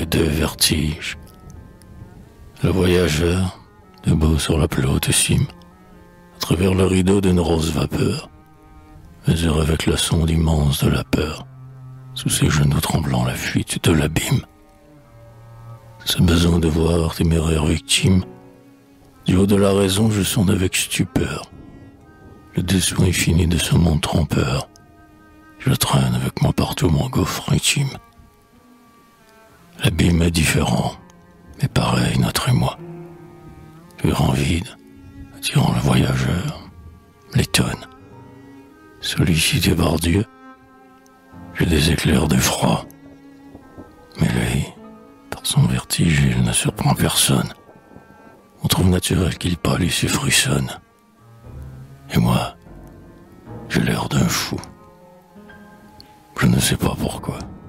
les deux vertiges. Le voyageur, debout sur la plus haute cime, à travers le rideau d'une rose vapeur, mesure avec la sonde immense de la peur, sous ses genoux tremblants la fuite de l'abîme. Ce besoin de voir téméraire victime, du haut de la raison je sonde avec stupeur le dessous infini de ce monde trompeur. Je traîne avec moi partout mon gouffre intime. L'abîme est différent, mais pareil notre émoi. Le grand vide, attirant le voyageur, l'étonne. Sollicité par Dieu, j'ai des éclairs d'effroi. Mais lui, par son vertige, il ne surprend personne. On trouve naturel qu'il pâlisse et frissonne. Et moi, j'ai l'air d'un fou. Je ne sais pas pourquoi.